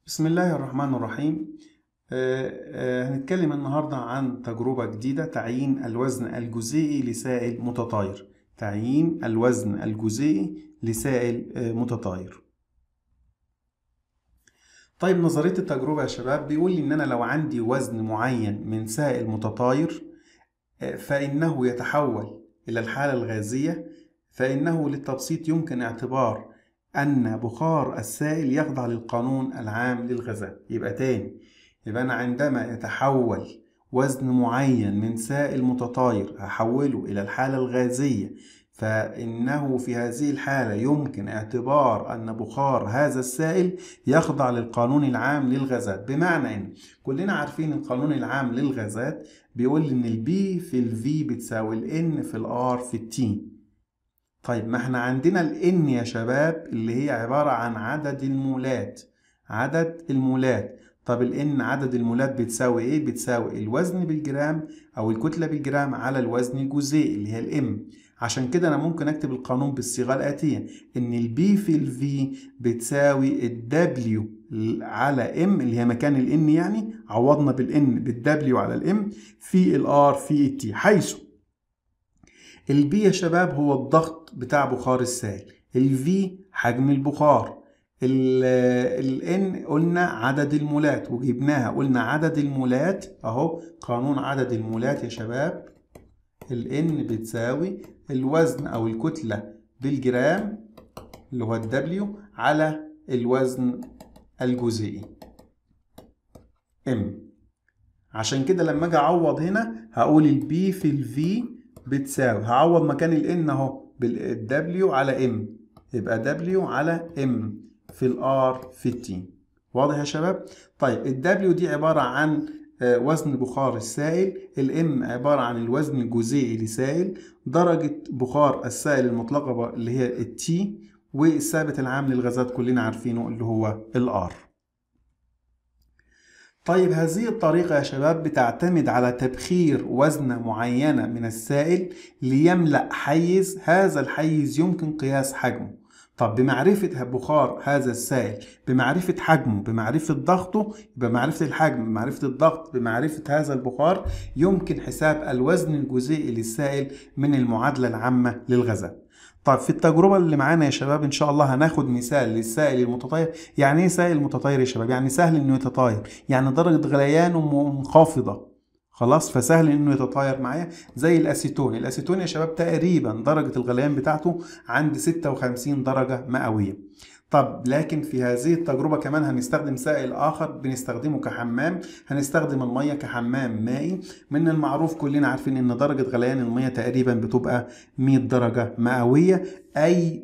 بسم الله الرحمن الرحيم. هنتكلم النهاردة عن تجربة جديدة، تعيين الوزن الجزيئي لسائل متطاير. تعيين الوزن الجزيئي لسائل متطاير. طيب، نظرية التجربة يا شباب بيقول لي إن أنا لو عندي وزن معين من سائل متطاير فإنه يتحول إلى الحالة الغازية، فإنه للتبسيط يمكن اعتبار أن بخار السائل يخضع للقانون العام للغازات. يبقى تاني، أنا عندما يتحول وزن معين من سائل متطاير هحوله إلى الحالة الغازية، فإنه في هذه الحالة يمكن اعتبار أن بخار هذا السائل يخضع للقانون العام للغازات. بمعنى أن كلنا عارفين القانون العام للغازات بيقول إن البي في الفي بتساوي الN في الR في التي. طيب، ما احنا عندنا الN يا شباب اللي هي عبارة عن عدد المولات. طب الN عدد المولات بتساوي ايه؟ بتساوي الوزن بالجرام او الكتلة بالجرام على الوزن الجزيئي اللي هي الM. عشان كده انا ممكن اكتب القانون بالصيغة الآتية، ان البي في الفي بتساوي الدبليو على M اللي هي مكان الN، يعني عوضنا بالN بالدبليو على الM في الR في التي، حيث البي يا شباب هو الضغط بتاع بخار السائل، الفي حجم البخار، الN قلنا عدد المولات وجبناها، قلنا عدد المولات اهو قانون عدد المولات يا شباب. الN بتساوي الوزن او الكتلة بالجرام اللي هو الدبليو على الوزن الجزيئي M. عشان كده لما اجي اعوض هنا هقول البي في الفي بتساوي، هعوض مكان الN اهو بالدبليو على M، يبقى دبليو على M في الار في التي. واضح يا شباب؟ طيب، الدبليو دي عبارة عن وزن بخار السائل، الM عبارة عن الوزن الجزيئي لسائل، درجة بخار السائل المطلقة اللي هي التي، والثابت العام للغازات كلنا عارفينه اللي هو الR. طيب، هذه الطريقة يا شباب بتعتمد على تبخير وزنة معينة من السائل ليملأ حيز، هذا الحيز يمكن قياس حجمه. طب بمعرفة بخار هذا السائل، بمعرفة حجمه، بمعرفة ضغطه، بمعرفة الحجم، بمعرفة الضغط، بمعرفة هذا البخار، يمكن حساب الوزن الجزيئي للسائل من المعادلة العامة للغازات. طيب، في التجربة اللي معانا يا شباب إن شاء الله هناخد مثال للسائل المتطاير. يعني إيه سائل متطاير يا شباب؟ يعني سهل إنه يتطاير، يعني درجة غليانه منخفضة، خلاص، فسهل إنه يتطاير معايا. زي الأسيتون يا شباب تقريبا درجة الغليان بتاعته عند 56 درجة مئوية. طب لكن في هذه التجربة كمان هنستخدم سائل آخر بنستخدمه كحمام، هنستخدم المية كحمام مائي. من المعروف كلنا عارفين إن درجة غليان المية تقريبا بتبقى 100 درجة مئوية، أي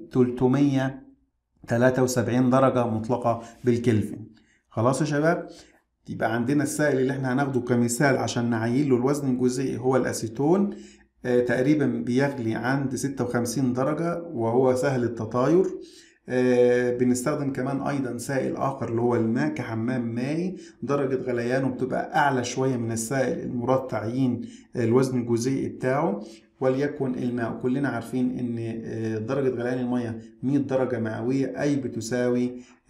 373 درجة مطلقة بالكلفن. خلاص يا شباب؟ يبقى عندنا السائل اللي احنا هناخده كمثال عشان نعين له الوزن الجزيئي هو الأسيتون، تقريبا بيغلي عند 56 درجة وهو سهل التطاير. بنستخدم كمان أيضا سائل آخر اللي هو الماء كحمام مائي، درجة غليانه بتبقى أعلى شوية من السائل المراد تعيين الوزن الجزيئي بتاعه، وليكن الماء. كلنا عارفين ان درجة غليان المياه 100 درجة مئوية، أي بتساوي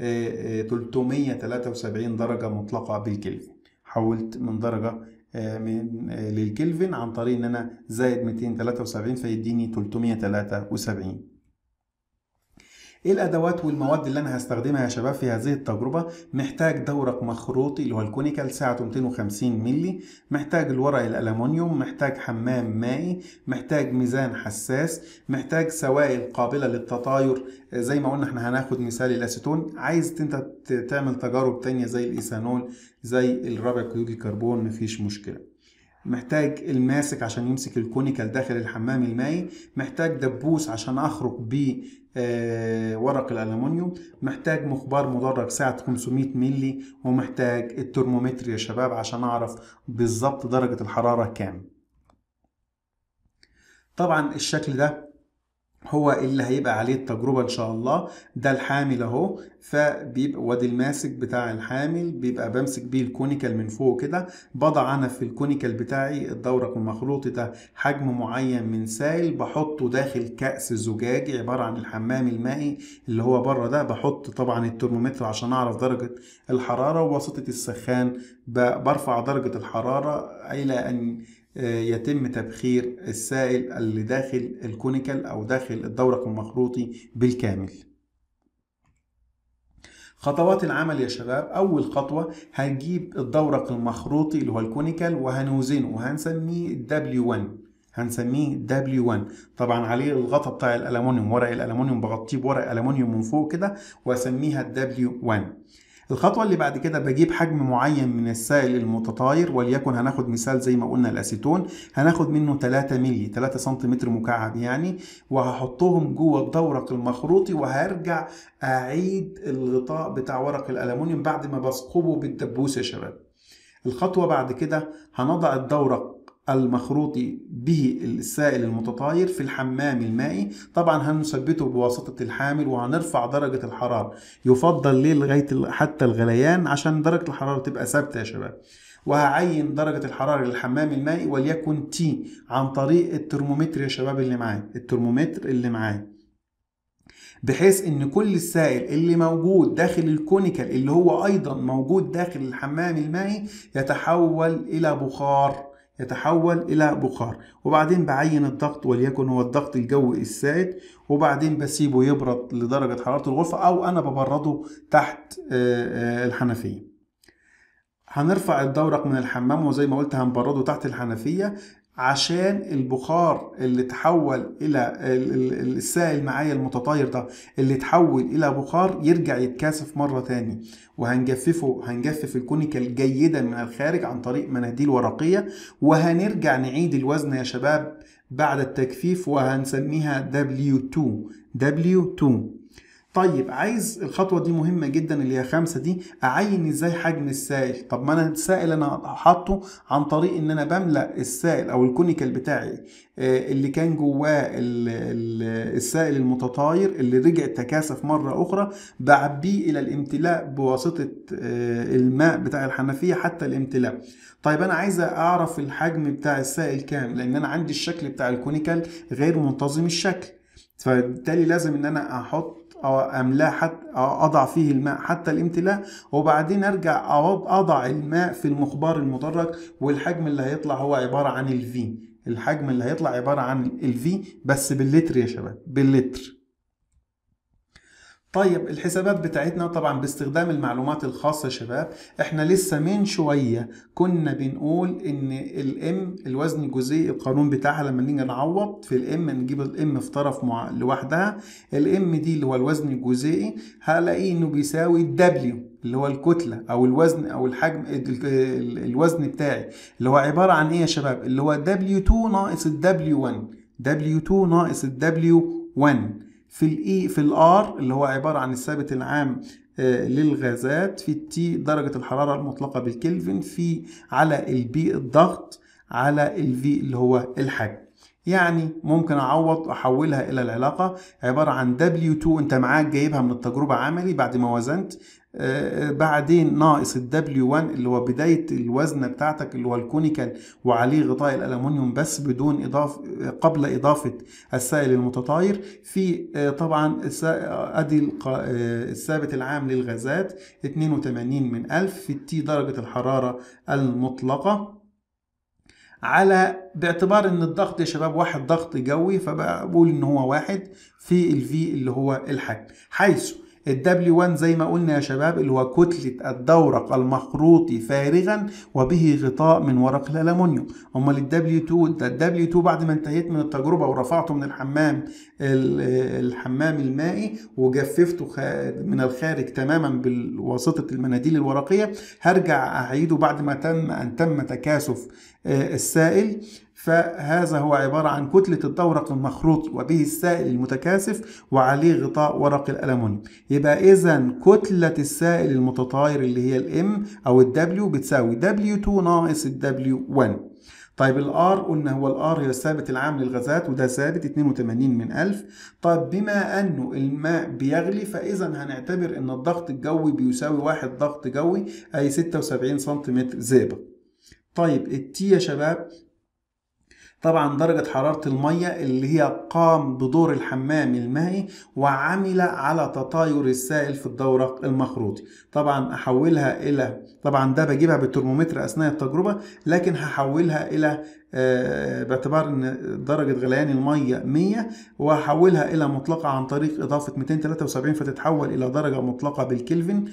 373 درجة مطلقة بالكلفن. حولت من درجة للكلفن عن طريق ان انا زائد 273 فيديني 373. ايه الادوات والمواد اللي انا هستخدمها يا شباب في هذه التجربه؟ محتاج دورق مخروطي اللي هو الكونيكال سعته 250 مللي، محتاج الورق الالومنيوم، محتاج حمام مائي، محتاج ميزان حساس، محتاج سوائل قابله للتطاير. زي ما قلنا احنا هناخد مثال الاسيتون، عايز انت تعمل تجارب تانية زي الايثانول، زي الرابع كيود الكربون، مفيش مشكله. محتاج الماسك عشان يمسك الكونيكال داخل الحمام المائي، محتاج دبوس عشان اخرق بيه ورق الألمنيوم، محتاج مخبار مدرج سعة 500 ملي، ومحتاج الترمومتر يا شباب عشان أعرف بالظبط درجة الحرارة كام. طبعا الشكل ده هو اللي هيبقى عليه التجربة إن شاء الله. ده الحامل أهو، فبيبقى وادي الماسك بتاع الحامل، بيبقى بمسك بيه الكونيكال من فوق كده، بضع أنا في الكونيكال بتاعي الدورق المخروطي ده حجم معين من سائل، بحطه داخل كأس زجاجي عبارة عن الحمام المائي اللي هو بره ده. بحط طبعا الترمومتر عشان أعرف درجة الحرارة، وواسطة السخان برفع درجة الحرارة إلى أن يتم تبخير السائل اللي داخل الكونيكال أو داخل الدورق المخروطي بالكامل. خطوات العمل يا شباب: أول خطوة هنجيب الدورق المخروطي اللي هو الكونيكال وهنوزنه وهنسميه W1. هنسميه W1. طبعا عليه الغطاء بتاع الألمونيوم، ورق الألمونيوم بغطيه بورق ألمونيوم من فوق كده وأسميها W1. الخطوة اللي بعد كده بجيب حجم معين من السائل المتطاير، وليكن هناخد مثال زي ما قلنا الأسيتون، هناخد منه 3 ملي 3 سنتيمتر مكعب يعني، وهحطهم جوه الدورق المخروطي، وهرجع أعيد الغطاء بتاع ورق الألمونيوم بعد ما بثقبه بالدبوس يا شباب. الخطوة بعد كده هنضع الدورق المخروطي به السائل المتطاير في الحمام المائي. طبعا هنثبته بواسطة الحامل وهنرفع درجة الحرارة، يفضل ليه لغاية حتى الغليان عشان درجة الحرارة تبقى ثابتة يا شباب. وهعين درجة الحرارة للحمام المائي وليكن تي عن طريق الترمومتر يا شباب اللي معايا، الترمومتر اللي معايا، بحيث ان كل السائل اللي موجود داخل الكونيكال اللي هو ايضا موجود داخل الحمام المائي يتحول الى بخار. وبعدين بعين الضغط، وليكن هو الضغط الجوي السائد، وبعدين بسيبه يبرد لدرجة حرارة الغرفة، او انا ببرده تحت الحنفية. هنرفع الدورق من الحمام، وزي ما قلت هنبرده تحت الحنفية عشان البخار اللي تحول الى السائل معايا المتطاير ده اللي تحول الى بخار يرجع يتكاثف مرة تاني. هنجفف الكونيكال جيدا من الخارج عن طريق مناديل ورقية، وهنرجع نعيد الوزن يا شباب بعد التجفيف، وهنسميها W2. طيب عايز الخطوة دي مهمة جدا اللي هي 5 دي، أعين ازاي حجم السائل. طب ما أنا السائل أنا حاطه عن طريق إن أنا بملأ السائل أو الكونيكال بتاعي اللي كان جواه السائل المتطاير اللي رجع تكاثف مرة أخرى، بعبيه إلى الامتلاء بواسطة الماء بتاع الحنفية حتى الامتلاء. طيب أنا عايز أعرف الحجم بتاع السائل كام، لأن أنا عندي الشكل بتاع الكونيكال غير منتظم الشكل، فبالتالي لازم إن أنا أحط أو أملاه حتى أضع فيه الماء حتى الامتلاء، وبعدين أرجع أضع الماء في المخبار المدرج، والحجم اللي هيطلع هو عبارة عن الفي. الحجم اللي هيطلع عبارة عن الفي بس باللتر يا شباب، باللتر. طيب الحسابات بتاعتنا طبعا باستخدام المعلومات الخاصة يا شباب. احنا لسه من شوية كنا بنقول ان الام الوزن الجزيئي القانون بتاعها لما نيجي نعوض في الام نجيب الام في طرف لوحدها. الام دي اللي هو الوزن الجزيئي هلاقيه انه بيساوي الدبليو اللي هو الكتلة او الوزن او الحجم الوزن بتاعي اللي هو عبارة عن ايه يا شباب، اللي هو W2 ناقص W1. W2 ناقص W1 في الار اللي هو عبارة عن الثابت العام للغازات، في التي درجة الحرارة المطلقة بالكلفن، في على البي الضغط، على الفي اللي هو الحجم. يعني ممكن أعوض أحولها إلى العلاقة عبارة عن W2 أنت معاك جايبها من التجربة عملي بعد ما وزنت، بعدين ناقص W1 اللي هو بداية الوزن بتاعتك اللي هو الكونيكال وعليه غطاء الألمنيوم بس بدون قبل إضافة السائل المتطاير، في طبعا أدي الثابت العام للغازات 82 من 1000 في التي درجة الحرارة المطلقة، على باعتبار ان الضغط يا شباب 1 ضغط جوي، فبقول ان هو 1 في الفي اللي هو الحجم، حيث W1 زي ما قلنا يا شباب اللي هو كتلة الدورق المخروطي فارغا وبه غطاء من ورق الألمنيوم. امال W2 بعد ما انتهيت من التجربة ورفعته من الحمام المائي وجففته من الخارج تماما بواسطة المناديل الورقية، هرجع أعيده بعد ما تم تكاثف السائل. فهذا هو عبارة عن كتلة الدورق المخروطي وبه السائل المتكاثف وعليه غطاء ورق الألمنيوم. يبقى إذن كتلة السائل المتطاير اللي هي الام أو الدبليو بتساوي W2 ناقص الW1. طيب الار قلنا هو الار هي الثابت العام للغازات وده ثابت 82 من 1000. طيب بما انه الماء بيغلي فاذا هنعتبر ان الضغط الجوي بيساوي 1 ضغط جوي اي 76 سنتيمتر زئبق. طيب التي يا شباب طبعا درجة حرارة المية اللي هي قام بدور الحمام المائي وعمل على تطاير السائل في الدورق المخروطي. طبعا احولها الى، طبعا ده بجيبها بالترمومتر اثناء التجربة، لكن هحولها الى باعتبار ان درجة غليان المية 100 وهحولها الى مطلقة عن طريق اضافة 273 فتتحول الى درجة مطلقة بالكلفن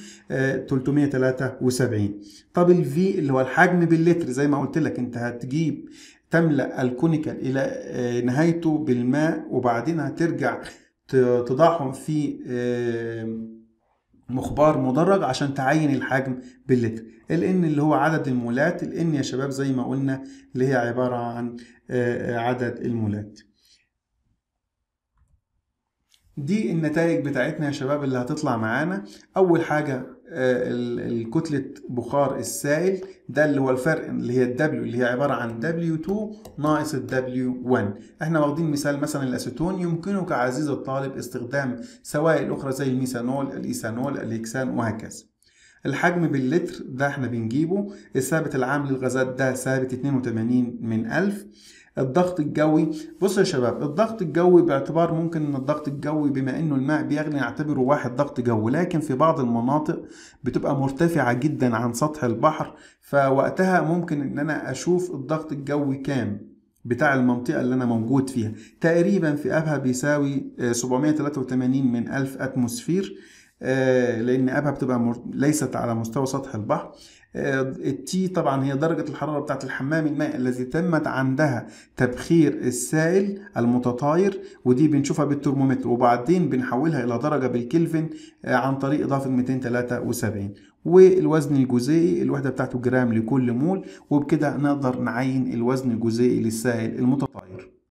373. طب الفي اللي هو الحجم باللتر، زي ما قلت لك انت هتجيب تملأ الكونيكال إلى نهايته بالماء وبعدين هترجع تضعهم في مخبار مدرج عشان تعين الحجم باللتر. الN اللي هو عدد المولات، الN يا شباب زي ما قلنا اللي هي عبارة عن عدد المولات. دي النتائج بتاعتنا يا شباب اللي هتطلع معانا. اول حاجة الكتلة بخار السائل ده اللي هو الفرق اللي هي الW اللي هي عبارة عن W2 ناقص W1. احنا واخدين مثال مثلا الاسيتون. يمكنك عزيزي الطالب استخدام سوائل اخرى زي الميثانول، الايثانول، الهكسان وهكذا. الحجم باللتر ده احنا بنجيبه. الثابت العام للغازات ده ثابت 82 من 1000. الضغط الجوي، بص يا شباب الضغط الجوي باعتبار ممكن ان الضغط الجوي بما انه الماء بيغلي نعتبره 1 ضغط جوي، لكن في بعض المناطق بتبقى مرتفعة جدا عن سطح البحر، فوقتها ممكن ان انا اشوف الضغط الجوي كام بتاع المنطقة اللي انا موجود فيها. تقريبا في ابها بيساوي 783 من 1000 اتموسفير، لان ابها بتبقى ليست على مستوى سطح البحر. التي طبعا هي درجة الحرارة بتاعة الحمام المائي الذي تمت عندها تبخير السائل المتطاير، ودي بنشوفها بالترمومتر وبعدين بنحولها إلى درجة بالكلفن عن طريق إضافة 273. والوزن الجزيئي الوحدة بتاعته جرام لكل مول، وبكده نقدر نعين الوزن الجزيئي للسائل المتطاير.